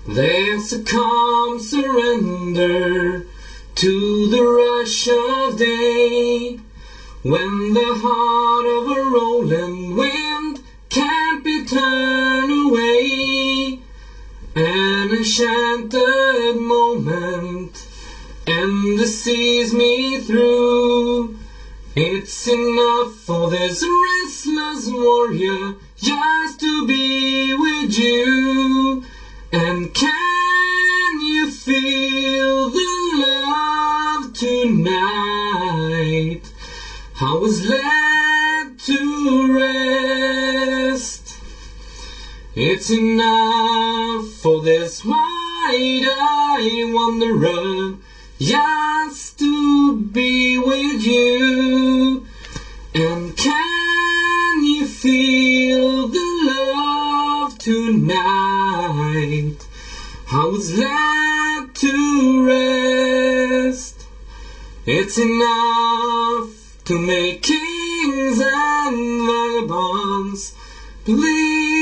There's a calm surrender to the rush of day, when the heart of a rolling wind can't be turned away. An enchanted moment, and it sees me through. It's enough for this restless warrior just to be with you. And can you feel the love tonight? I was led to rest. It's enough for this wide-eyed wanderer just to be with you. And can you feel the love tonight? I was led to rest. It's enough to make kings and vagabonds believe